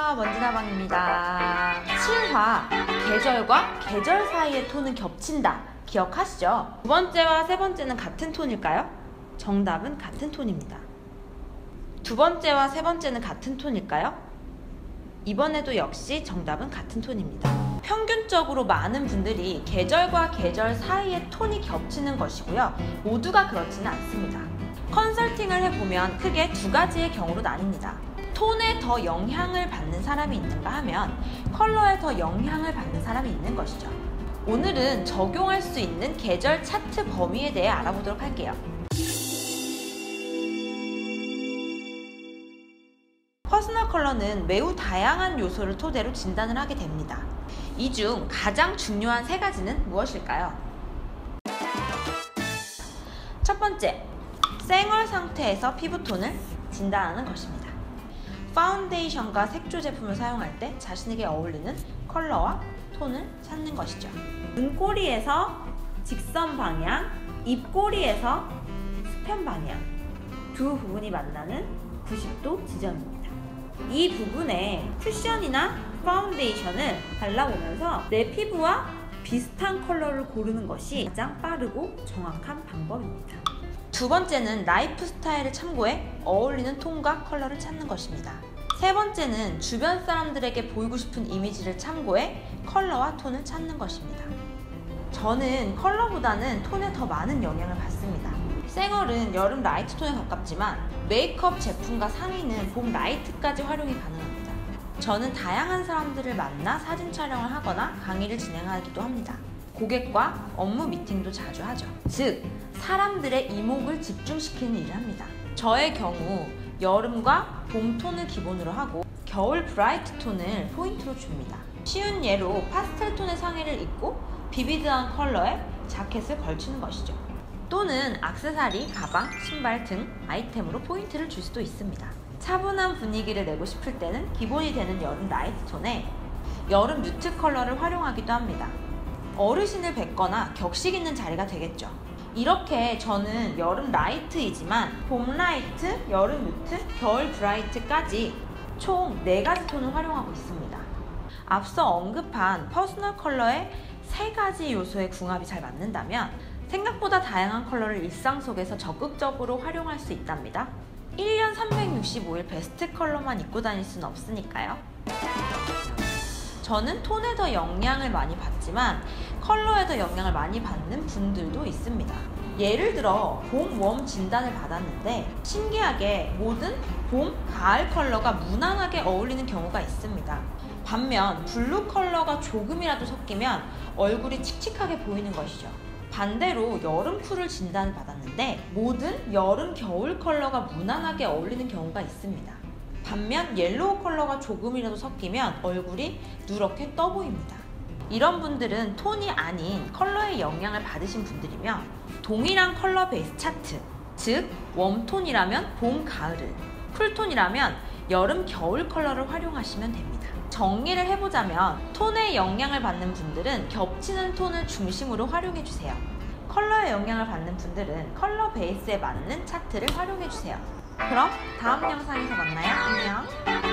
안녕하세요, 먼지나방입니다. 7화 계절과 계절 사이의 톤은 겹친다 기억하시죠? 두 번째와 세 번째는 같은 톤일까요? 정답은 같은 톤입니다. 두 번째와 세 번째는 같은 톤일까요? 이번에도 역시 정답은 같은 톤입니다. 평균적으로 많은 분들이 계절과 계절 사이의 톤이 겹치는 것이고요. 모두가 그렇지는 않습니다. 컨설팅을 해보면 크게 두 가지의 경우로 나뉩니다. 톤에 더 영향을 받는 사람이 있는가 하면 컬러에 더 영향을 받는 사람이 있는 것이죠. 오늘은 적용할 수 있는 계절 차트 범위에 대해 알아보도록 할게요. 퍼스널 컬러는 매우 다양한 요소를 토대로 진단을 하게 됩니다. 이 중 가장 중요한 세 가지는 무엇일까요? 첫 번째, 생얼 상태에서 피부톤을 진단하는 것입니다. 파운데이션과 색조 제품을 사용할 때 자신에게 어울리는 컬러와 톤을 찾는 것이죠. 눈꼬리에서 직선 방향, 입꼬리에서 수편 방향, 두 부분이 만나는 90도 지점입니다. 이 부분에 쿠션이나 파운데이션을 발라보면서 내 피부와 비슷한 컬러를 고르는 것이 가장 빠르고 정확한 방법입니다. 두 번째는 라이프 스타일을 참고해 어울리는 톤과 컬러를 찾는 것입니다. 세 번째는 주변 사람들에게 보이고 싶은 이미지를 참고해 컬러와 톤을 찾는 것입니다. 저는 컬러보다는 톤에 더 많은 영향을 받습니다. 생얼은 여름 라이트 톤에 가깝지만 메이크업 제품과 상의는 봄 라이트까지 활용이 가능합니다. 저는 다양한 사람들을 만나 사진 촬영을 하거나 강의를 진행하기도 합니다. 고객과 업무 미팅도 자주 하죠. 즉, 사람들의 이목을 집중시키는 일을 합니다. 저의 경우 여름과 봄 톤을 기본으로 하고 겨울 브라이트 톤을 포인트로 줍니다. 쉬운 예로 파스텔 톤의 상의를 입고 비비드한 컬러의 자켓을 걸치는 것이죠. 또는 액세서리, 가방, 신발 등 아이템으로 포인트를 줄 수도 있습니다. 차분한 분위기를 내고 싶을 때는 기본이 되는 여름 라이트 톤에 여름 뮤트 컬러를 활용하기도 합니다. 어르신을 뵙거나 격식 있는 자리가 되겠죠. 이렇게 저는 여름 라이트이지만 봄 라이트, 여름 뮤트, 겨울 브라이트까지 총 4가지 톤을 활용하고 있습니다. 앞서 언급한 퍼스널 컬러의 3가지 요소의 궁합이 잘 맞는다면 생각보다 다양한 컬러를 일상 속에서 적극적으로 활용할 수 있답니다. 1년 365일 베스트 컬러만 입고 다닐 수는 없으니까요. 저는 톤에 더 영향을 많이 받지만 컬러에 더 영향을 많이 받는 분들도 있습니다. 예를 들어 봄 웜 진단을 받았는데 신기하게 모든 봄, 가을 컬러가 무난하게 어울리는 경우가 있습니다. 반면 블루 컬러가 조금이라도 섞이면 얼굴이 칙칙하게 보이는 것이죠. 반대로 여름 쿨을 진단을 받았는데 모든 여름, 겨울 컬러가 무난하게 어울리는 경우가 있습니다. 반면 옐로우 컬러가 조금이라도 섞이면 얼굴이 누렇게 떠 보입니다. 이런 분들은 톤이 아닌 컬러의 영향을 받으신 분들이며 동일한 컬러 베이스 차트, 즉 웜톤이라면 봄, 가을을, 쿨톤이라면 여름, 겨울 컬러를 활용하시면 됩니다. 정리를 해보자면 톤의 영향을 받는 분들은 겹치는 톤을 중심으로 활용해주세요. 컬러의 영향을 받는 분들은 컬러 베이스에 맞는 차트를 활용해주세요. 그럼 다음 영상에서 만나요. 안녕.